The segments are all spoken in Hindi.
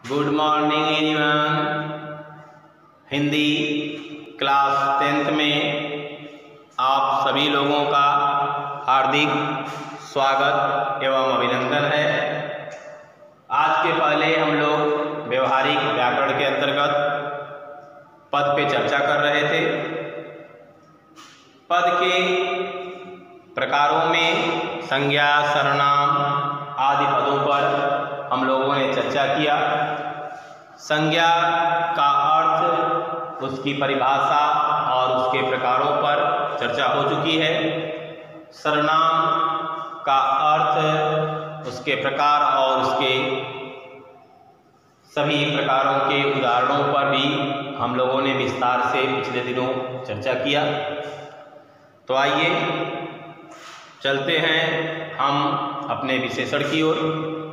Good morning everyone. Hindi class 10th में आप सभी लोगों का हार्दिक स्वागत एवं अभिनंदन है। आज के पहले हम लोग व्यवहारिक व्याकरण के अंतर्गत पद पे चर्चा कर रहे थे। पद के प्रकारों में संज्ञा, सर्वनाम आदि पदों पर हम लोगों ने चर्चा किया। संज्ञा का अर्थ, उसकी परिभाषा और उसके प्रकारों पर चर्चा हो चुकी है। सर्वनाम का अर्थ, उसके प्रकार और उसके सभी प्रकारों के उदाहरणों पर भी हम लोगों ने विस्तार से पिछले दिनों चर्चा किया। तो आइए चलते हैं हम अपने विशेषण की ओर,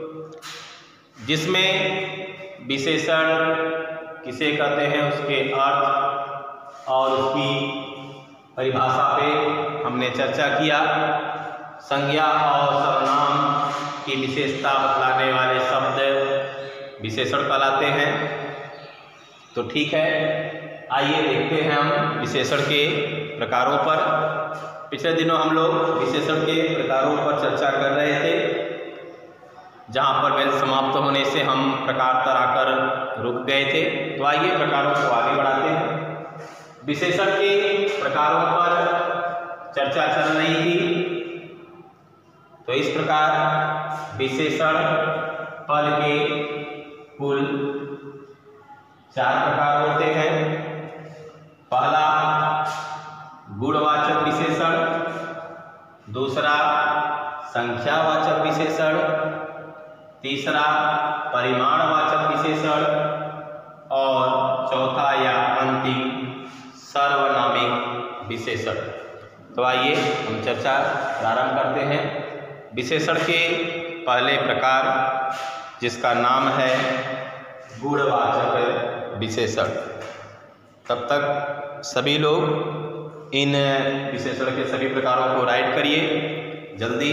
जिसमें विशेषण किसे कहते हैं, उसके अर्थ और उसकी परिभाषा पे हमने चर्चा किया। संज्ञा और सर्वनाम की विशेषता बतलाने वाले शब्द विशेषण कहलाते हैं। तो ठीक है, आइए देखते हैं हम विशेषण के प्रकारों पर। पिछले दिनों हम लोग विशेषण के प्रकारों पर चर्चा कर रहे थे, जहाँ पर बेल समाप्त होने से हम प्रकार तर आकर रुक गए थे। तो आइए प्रकारों को आगे बढ़ाते हैं। विशेषण के प्रकारों पर चर्चा चल रही थी। तो इस प्रकार विशेषण पद के कुल 4 प्रकार होते हैं। पहला गुणवाचक विशेषण, दूसरा संख्यावाचक विशेषण, तीसरा परिमाणवाचक विशेषण और चौथा या अंतिम सार्वनामिक विशेषण। तो आइए हम चर्चा प्रारंभ करते हैं। विशेषण के पहले प्रकार, जिसका नाम है गुणवाचक विशेषण। तब तक सभी लोग इन विशेषण के सभी प्रकारों को राइट करिए जल्दी।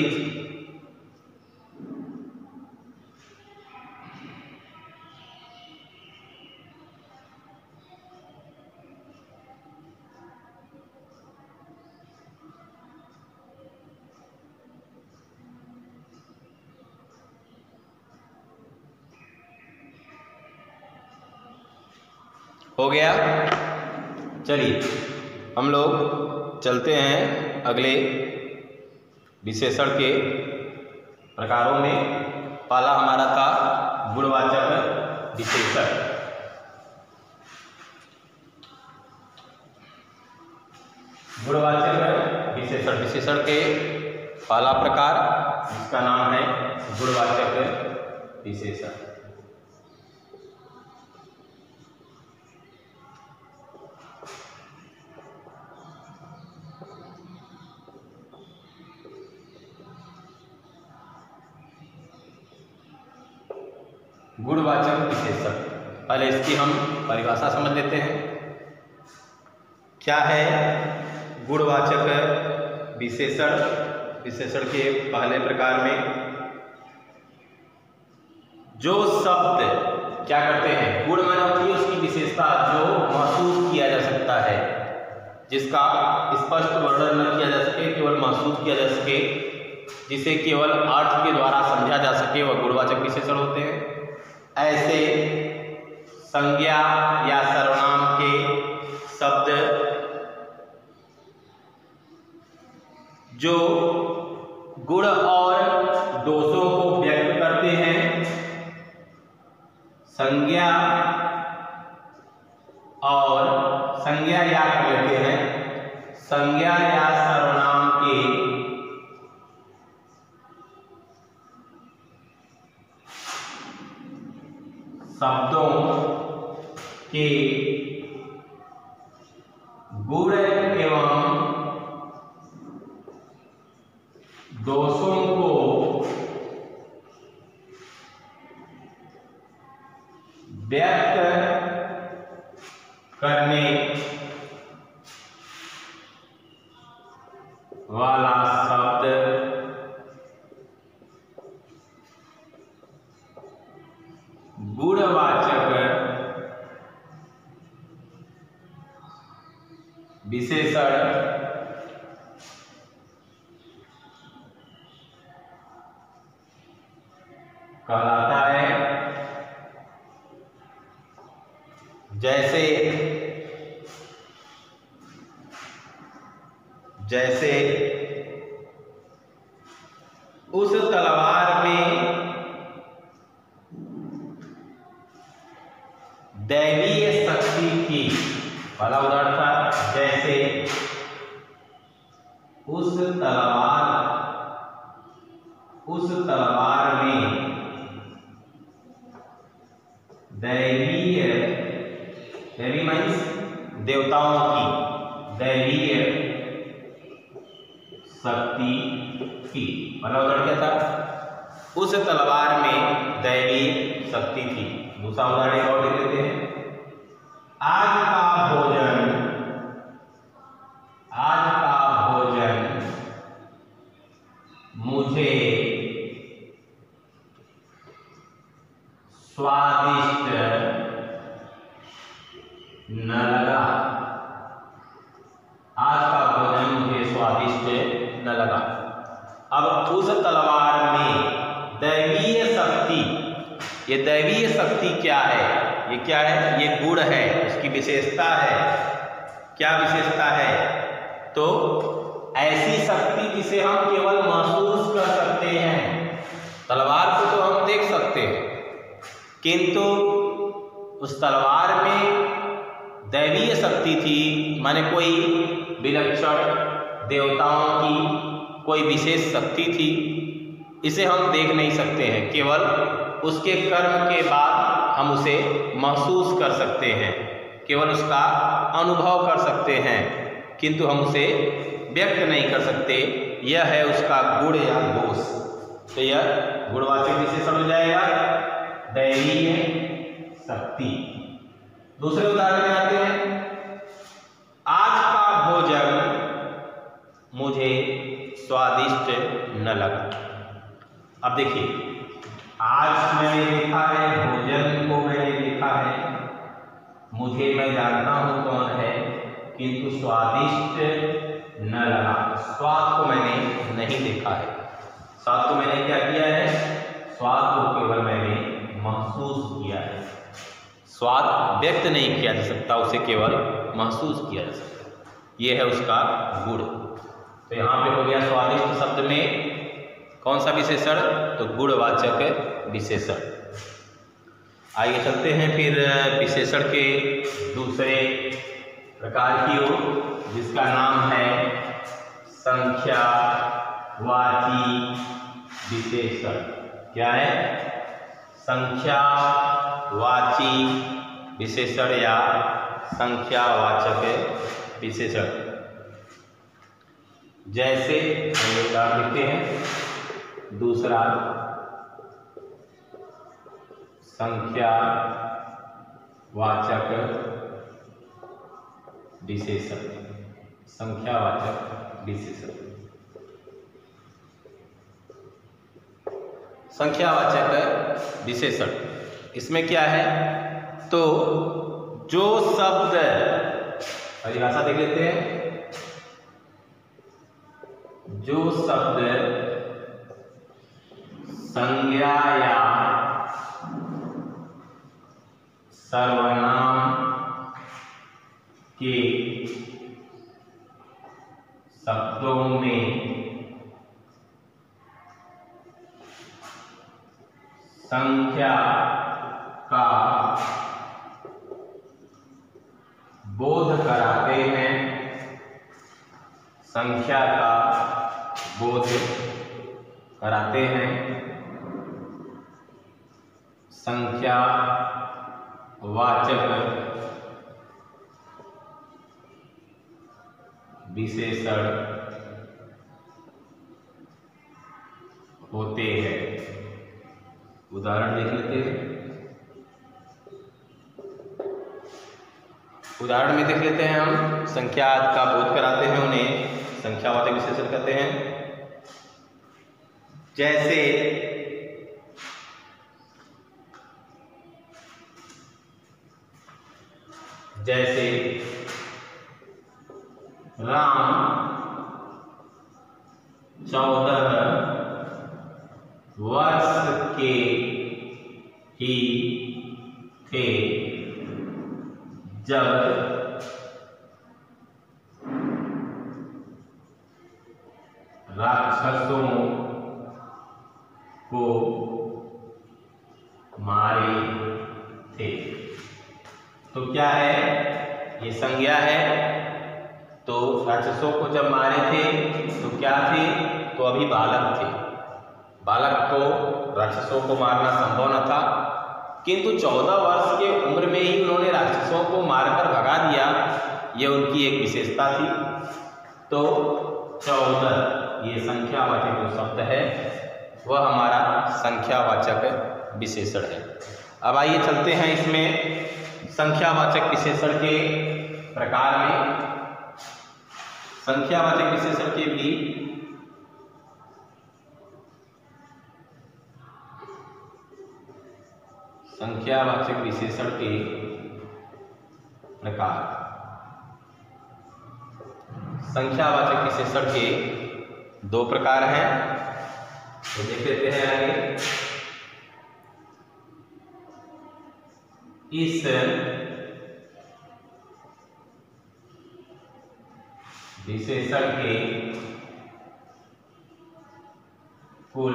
हो गया? चलिए हम लोग चलते हैं अगले विशेषण के प्रकारों में। पहला हमारा था गुणवाचक विशेषण। गुणवाचक विशेषण, विशेषण के पहला प्रकार, जिसका नाम है गुणवाचक विशेषण। गुणवाचक विशेषण, पहले इसकी हम परिभाषा समझ लेते हैं। क्या है गुणवाचक विशेषण? विशेषण के पहले प्रकार में जो शब्द क्या करते हैं, गुण माने होती है उसकी विशेषता, जो महसूस किया जा सकता है, जिसका स्पष्ट वर्णन न किया जा सके, केवल महसूस किया जा सके, जिसे केवल अर्थ के द्वारा समझा जा सके, वह गुणवाचक विशेषण होते हैं। ऐसे संज्ञा या सर्वनाम के शब्द जो गुण और दोषों को व्यक्त करते हैं, संज्ञा और संज्ञा या कहते हैं, संज्ञा या सर्वनाम के शब्दों के गुण एवं दोषों को व्यक्त करने वाला शब्द गुणवाचक विशेषण कहलाता है। जैसे जैसे उस तलवार में दैवीय शक्ति थी। पहला उदाहरण था, जैसे उस तलवार में दैवीय मीन्स देवताओं की दैवीय शक्ति थी। पहला उदाहरण क्या था? उस तलवार में दैवीय शक्ति थी। दूसरा उदाहरण एक और देख लेते हैं। आज का भोजन मुझे स्वादिष्ट न लगा। आज का भोजन मुझे स्वादिष्ट न लगा। अब उस तलवार में दैवीय शक्ति, ये दैवीय शक्ति क्या है? ये क्या है? ये गुण है, उसकी विशेषता है। क्या विशेषता है? तो ऐसी शक्ति जिसे हम केवल महसूस कर सकते हैं। तलवार को तो हम देख सकते हैं, किंतु उस तलवार में दैवीय शक्ति थी, माने कोई विलक्षण देवताओं की कोई विशेष शक्ति थी। इसे हम देख नहीं सकते हैं, केवल उसके कर्म के बाद हम उसे महसूस कर सकते हैं, केवल उसका अनुभव कर सकते हैं, किंतु हम उसे व्यक्त नहीं कर सकते। यह है उसका गुण या दोष। तो यह गुणवाचक विशेषण हो जाएगा, दैवीय शक्ति। दूसरे उदाहरण में आते हैं। आज का भोजन मुझे स्वादिष्ट न लगा। अब देखिए, आज मैंने देखा है, भोजन को मैंने देखा है, मुझे मैं जानता हूं कौन है, किंतु स्वादिष्ट न लगा। स्वाद को मैंने नहीं देखा है। स्वाद को मैंने क्या किया है? स्वाद को केवल मैंने महसूस किया है। स्वाद व्यक्त नहीं किया जा सकता, उसे केवल महसूस किया जा सकता। यह है उसका गुण। तो यहाँ पे हो गया स्वादिष्ट शब्द में कौन सा विशेषण? तो गुणवाचक विशेषण। आइए चलते हैं फिर विशेषण के दूसरे प्रकार की ओर, जिसका नाम है संख्यावाची विशेषण। क्या है? संख्यावाची विशेषण या संख्यावाचक विशेषण। जैसे हम उदाहरण लिखते हैं। दूसरा, संख्यावाचक विशेषण। संख्यावाचक विशेषण। संख्यावाचक विशेषण, इसमें क्या है? तो जो शब्द, परिभाषा देख लेते हैं। जो शब्द संज्ञा या सर्वनाम के शब्दों में संख्या का बोध कराते हैं। संख्या का बोध कराते हैं। संख्या वाचक विशेषण होते हैं। उदाहरण देख लेते हैं। उदाहरण में देख लेते हैं हम। संख्या का बोध कराते हैं, उन्हें संख्यावाचक विशेषण कहते हैं। जैसे राम 14 वर्ष के ही थे जब राक्षसों को मारे थे। तो क्या है, ये संज्ञा है। तो राक्षसों को जब मारे थे तो क्या थे, तो अभी बालक थे। बालक को राक्षसों को मारना संभव न था, किंतु 14 वर्ष के उम्र में ही उन्होंने राक्षसों को मारकर भगा दिया। ये उनकी एक विशेषता थी। तो 14 ये संख्यावाचक जो शब्द है वह हमारा संख्यावाचक विशेषण है। अब आइए चलते हैं इसमें संख्यावाचक विशेषण के प्रकार में। संख्यावाचक विशेषण के भी संख्यावाचक विशेषण के प्रकार। संख्यावाचक विशेषण के 2 प्रकार हैं, तो देख लेते हैं आगे। इस विशेषण के कुल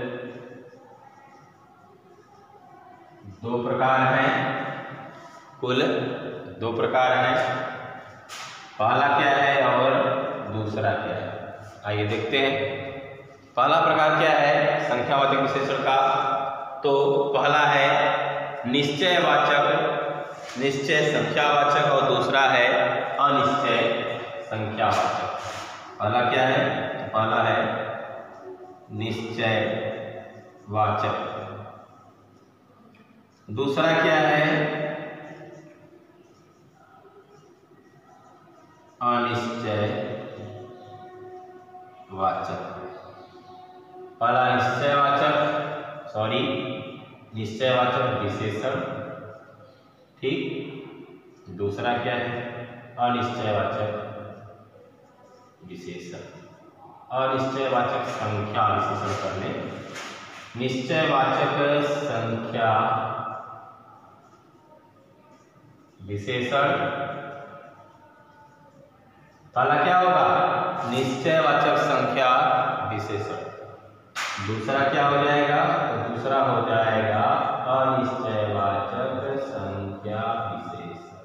2 प्रकार हैं। कुल 2 प्रकार हैं। पहला क्या है और दूसरा क्या है, आइए देखते हैं। पहला प्रकार क्या है संख्यावाचक विशेषण का, तो पहला है निश्चयवाचक, निश्चय संख्यावाचक, और दूसरा है अनिश्चय संख्यावाचक। पहला क्या है, तो पहला है निश्चयवाचक। दूसरा क्या है, अनिश्चयवाचक। पहला निश्चयवाचक विशेषण, ठीक। दूसरा क्या है, अनिश्चयवाचक विशेषण। अनिश्चयवाचक संख्या विशेषण कर लें। निश्चयवाचक संख्या विशेषण, पहला क्या होगा, निश्चयवाचक संख्या विशेषण। दूसरा क्या हो जाएगा, तो दूसरा हो जाएगा अनिश्चयवाचक संख्या विशेषण।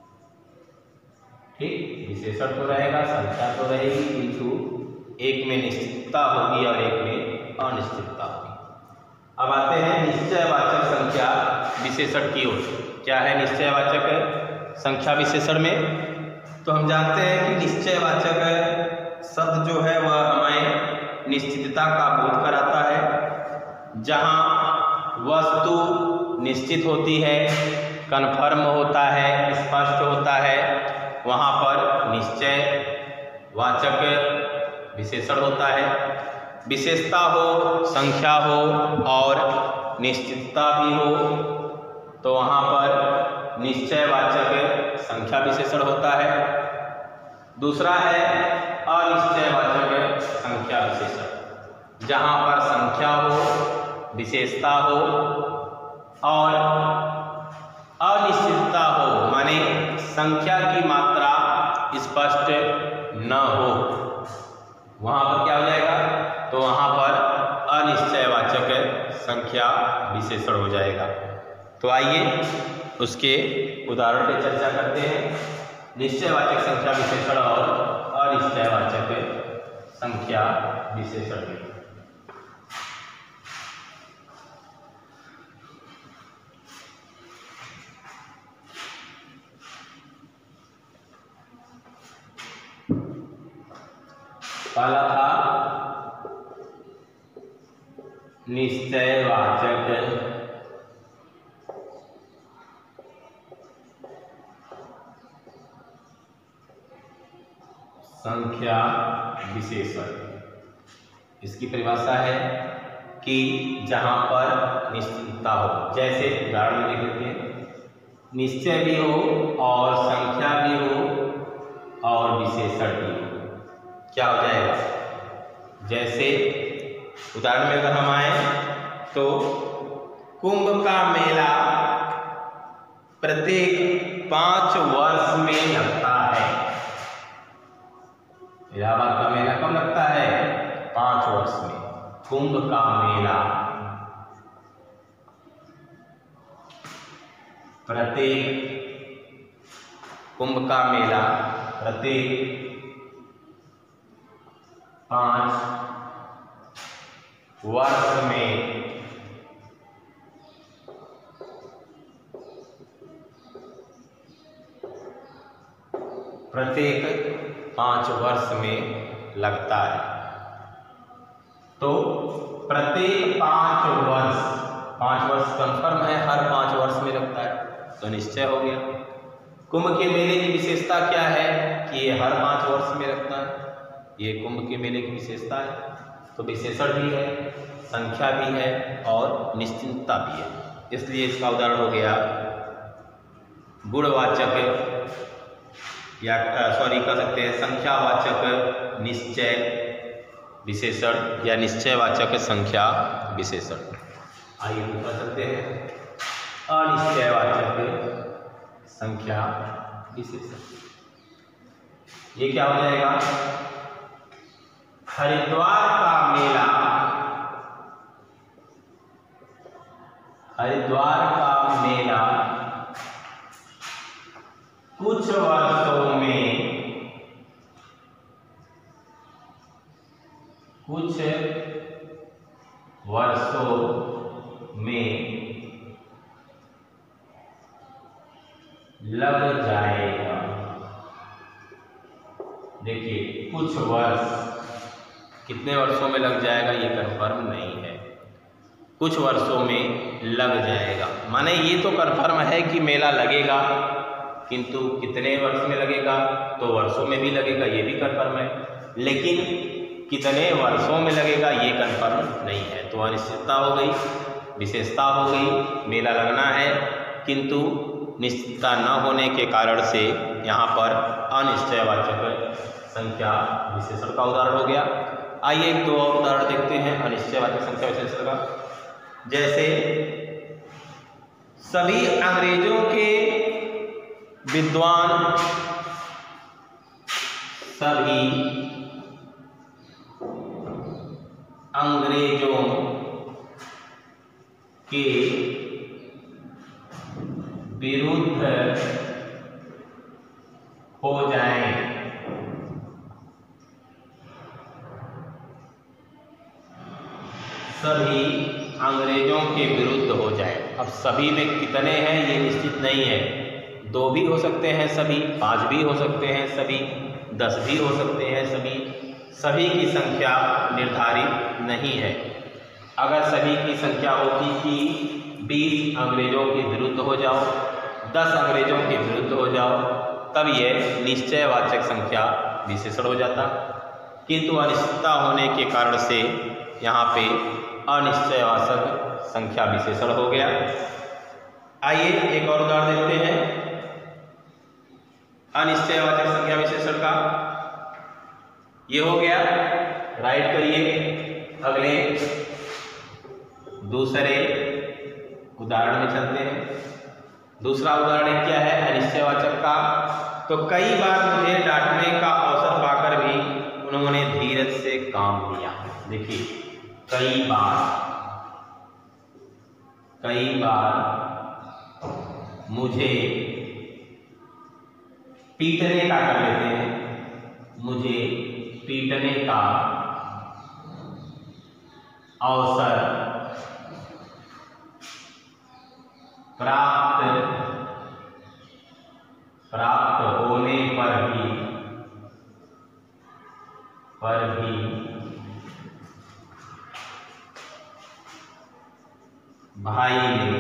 ठीक, विशेषण तो रहेगा, संख्या तो रहेगी, किंतु एक में निश्चितता होगी और एक में अनिश्चितता होगी। अब आते हैं निश्चयवाचक संख्या विशेषण की ओर। क्या है निश्चयवाचक संख्या विशेषण में, तो हम जानते हैं कि निश्चयवाचक शब्द जो है वह हमें निश्चितता का बोध कराता है। जहाँ वस्तु निश्चित होती है, कन्फर्म होता है, स्पष्ट होता है, वहाँ पर निश्चयवाचक विशेषण होता है। विशेषता हो, संख्या हो और निश्चितता भी हो, तो वहाँ पर निश्चयवाचक संख्या विशेषण होता है। दूसरा है अनिश्चयवाचक संख्या विशेषण, जहाँ पर संख्या हो, विशेषता हो और अनिश्चितता हो, माने संख्या की मात्रा स्पष्ट न हो, वहाँ पर क्या हो जाएगा, तो वहाँ पर अनिश्चयवाचक संख्या विशेषण हो जाएगा। तो आइए उसके उदाहरण पे चर्चा करते हैं। निश्चयवाचक संख्या विशेषण और अनिश्चयवाचक संख्या विशेषण। पहला था निश्चयवाचक संख्या विशेषण। इसकी परिभाषा है कि जहां पर निश्चितता हो, जैसे उदाहरण में देख लेते हैं, निश्चय भी हो और संख्या भी हो और विशेषण भी हो। क्या हो जाएगा? जैसे उदाहरण में अगर हम आए तो कुंभ का मेला प्रत्येक 5 वर्ष में लगता है। इलाहाबाद का मेला कब लगता है? 5 वर्ष में। कुंभ का मेला कुंभ का मेला प्रत्येक 5 वर्ष में लगता है। तो प्रत्येक 5 वर्ष कंफर्म है, हर 5 वर्ष में लगता है, तो निश्चय हो गया। कुंभ के मेले की विशेषता क्या है कि ये हर 5 वर्ष में लगता है। ये कुंभ के मेले की विशेषता है। तो विशेषण भी है, संख्या भी है और निश्चितता भी है, इसलिए इसका उदाहरण हो गया गुणवाचक या कह सकते हैं संख्यावाचक निश्चय विशेषण या निश्चयवाचक संख्या विशेषण। आइए दूसरा चलते हैं, अनिश्चयवाचक संख्या विशेषण। ये क्या हो जाएगा? हरिद्वार का मेला कुछ वर्षों में लग जाएगा। देखिए, कुछ वर्ष, कितने वर्षों में लग जाएगा ये कंफर्म नहीं है। कुछ वर्षों में लग जाएगा माने ये तो कंफर्म है कि मेला लगेगा, किंतु कितने वर्ष में लगेगा? तो वर्षों में भी लगेगा, ये भी कंफर्म है, लेकिन कितने वर्षों में लगेगा ये कंफर्म नहीं है। तो अनिश्चितता हो गई, विशेषता हो गई, मेला लगना है किंतु निश्चितता न होने के कारण से यहाँ पर अनिश्चयवाचक संख्या विशेषण का उदाहरण हो गया। आइए एक दो और उदाहरण देखते हैं अनिश्चयवाचक संख्या विशेषण का। जैसे सभी अंग्रेजों के विद्वान, सभी अंग्रेजों के विरुद्ध हो जाएं। सभी अंग्रेजों के विरुद्ध हो जाए। अब सभी में कितने हैं ये निश्चित नहीं है, 2 भी हो सकते हैं, सभी 5 भी हो सकते हैं, सभी 10 भी हो सकते हैं, सभी की संख्या निर्धारित नहीं है। अगर सभी की संख्या होती कि 20 अंग्रेजों के विरुद्ध हो जाओ, 10 अंग्रेजों के विरुद्ध हो जाओ, तब यह निश्चयवाचक संख्या विशेषण हो जाता, किंतु अनिश्चितता होने के कारण से यहाँ पे अनिश्चयवाचक संख्या विशेषण हो गया। आइए एक और उदाहरण देखते हैं अनिश्चयवाचक संख्या विशेषण का। ये हो गया, राइट करिए। अगले दूसरे उदाहरण में चलते हैं। दूसरा उदाहरण क्या है अनिश्चयवाचक का? तो कई बार मुझे डांटने का अवसर पाकर भी उन्होंने धीरज से काम लिया। देखिए, कई बार मुझे पीटने का कर लेते हैं, मुझे पीटने का अवसर प्राप्त होने पर भी भाई ने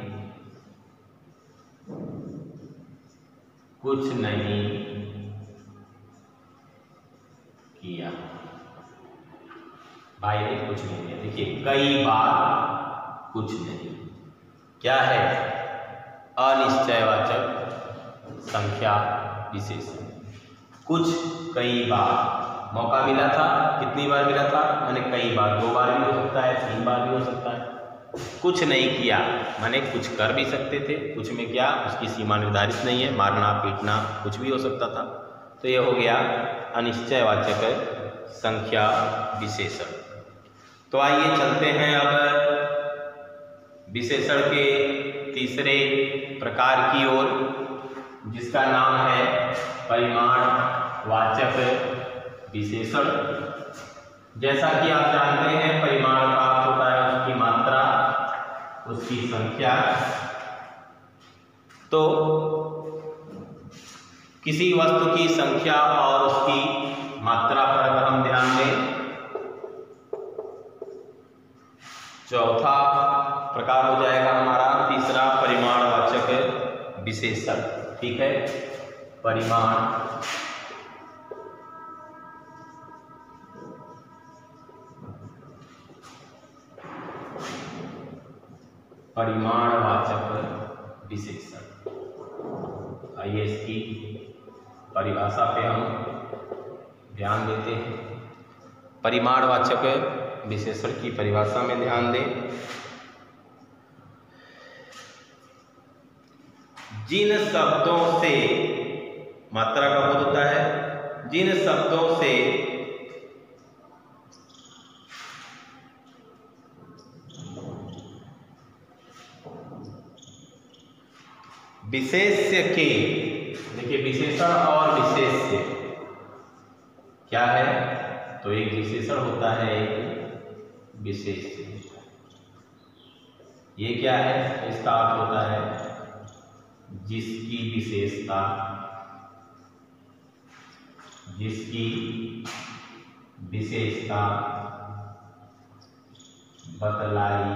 कुछ नहीं किया। भाई ने कुछ नहीं किया। देखिए, कई बार कुछ नहीं, क्या है? अनिश्चयवाचक संख्या विशेषण। कुछ कई बार मौका मिला था। कितनी बार मिला था? माने कई बार, 2 बार भी हो सकता है, 3 बार भी हो सकता है। कुछ नहीं किया माने कुछ कर भी सकते थे, कुछ में क्या उसकी सीमा निर्धारित नहीं है, मारना पीटना कुछ भी हो सकता था। तो ये हो गया अनिश्चयवाचक संख्या विशेषण। तो आइए चलते हैं अब विशेषण के तीसरे प्रकार की ओर, जिसका नाम है परिमाणवाचक विशेषण। जैसा कि आप जानते हैं, परिमाण का अर्थ होता है उसकी मात्रा, उसकी संख्या। तो किसी वस्तु की संख्या और उसकी मात्रा पर अगर हम ध्यान दें, चौथा प्रकार हो जाएगा हमारा तीसरा परिमाणवाचक विशेषण। ठीक है, परिमाणवाचक विशेषण। आइए इसकी परिभाषा पे हम ध्यान देते हैं। परिमाणवाचक विशेषण की परिभाषा में ध्यान दें। जिन शब्दों से मात्रा का बोध होता है, जिन शब्दों से विशेष्य के, देखिए विशेषण और विशेष्य क्या है? तो एक विशेषण होता है, एक विशेष्य। ये क्या है? इसका अर्थ होता है जिसकी विशेषता, जिसकी विशेषता बतलाई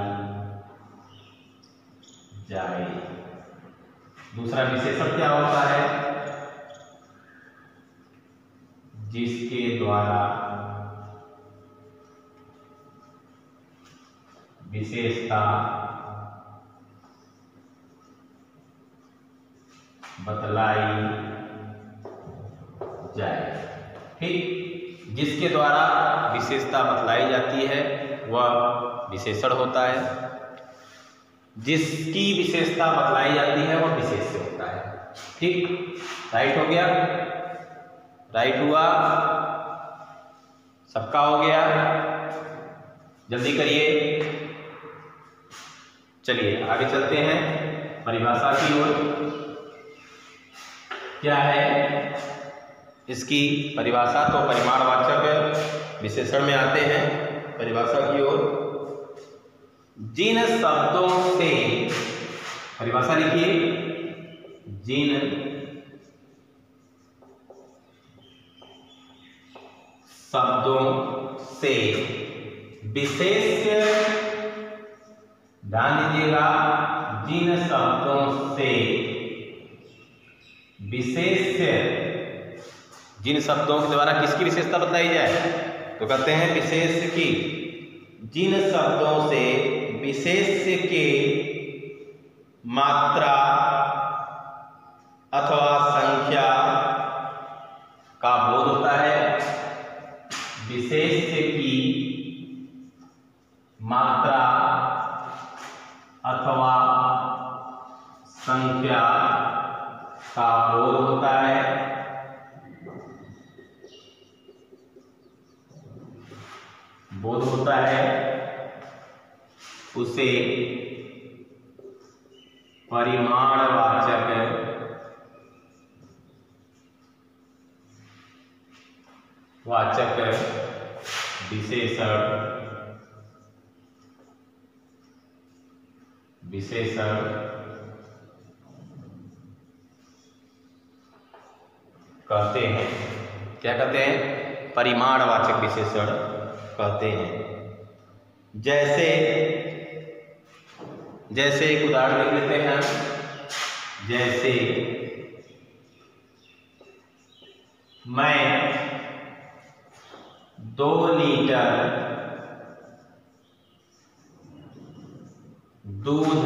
जाए। दूसरा विशेषण क्या होता है? जिसके द्वारा विशेषता बतलाई जाए। ठीक, जिसके द्वारा विशेषता बतलाई जाती है वह विशेषण होता है, जिसकी विशेषता बतलाई जाती है वह विशेष्य होता है। ठीक, राइट हो गया? राइट हुआ? सबका हो गया? जल्दी करिए। चलिए आगे चलते हैं परिभाषा की ओर। क्या है इसकी परिभाषा? तो परिमाणवाचक विशेषण में आते हैं परिभाषा की ओर। जिन शब्दों से, परिभाषा लिखिए, जिन शब्दों से विशेष्य, ध्यान दीजिएगा, जिन शब्दों से विशेष्य, जिन शब्दों के द्वारा किसकी विशेषता बताई जाए? तो कहते हैं विशेष्य की। जिन शब्दों से विशेष्य के मात्रा अथवा संख्या का बोध होता है, विशेष्य की मात्रा अथवा संख्या का बोध होता है, बोध होता है, उसे परिमाणवाचक विशेषण कहते हैं। क्या कहते हैं? परिमाणवाचक विशेषण कहते हैं। जैसे एक उदाहरण देख लेते हैं। जैसे मैं 2 लीटर दूध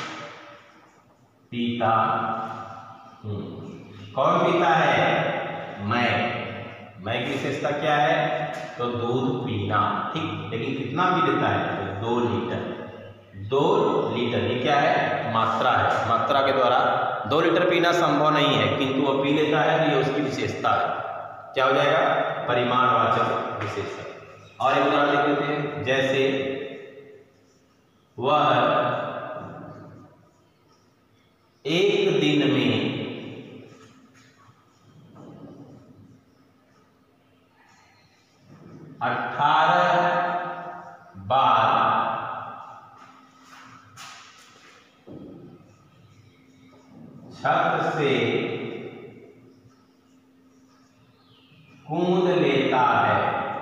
पीता हूँ। कौन पीता है? मैं की विशेषता क्या है? तो दूध पीना, ठीक, लेकिन कितना पी लेता है? तो 2 लीटर। 2 लीटर ये क्या है? मात्रा है। मात्रा के द्वारा 2 लीटर पीना संभव नहीं है, किंतु वह पी लेता है, तो ये उसकी विशेषता है। क्या हो जाएगा? परिमाणवाचक विशेषण। और एक उदाहरण देख लेते हैं, जैसे वह एक दिन में 18 बार छत से कूद लेता है।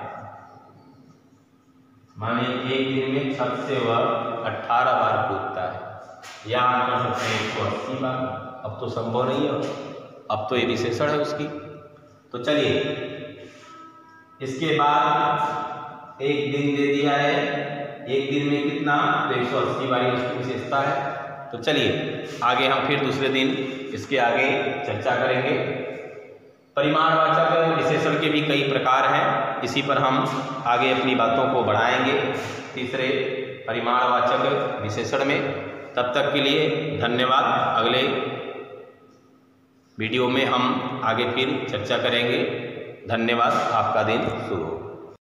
माने एक दिन में छत से वह 18 बार कूदता है, या हम कर सकते हैं 180 बार। अब तो संभव नहीं है, अब तो ये विशेषण है उसकी। तो चलिए, इसके बाद एक दिन दे दिया है, एक दिन में कितना? तो 180 बार उसकी विशेषता है। तो चलिए आगे हम फिर दूसरे दिन इसके आगे चर्चा करेंगे। परिमाणवाचक विशेषण के भी कई प्रकार हैं, इसी पर हम आगे अपनी बातों को बढ़ाएंगे तीसरे परिमाणवाचक विशेषण में। तब तक के लिए धन्यवाद। अगले वीडियो में हम आगे फिर चर्चा करेंगे। धन्यवाद। आपका दिन शुभ हो।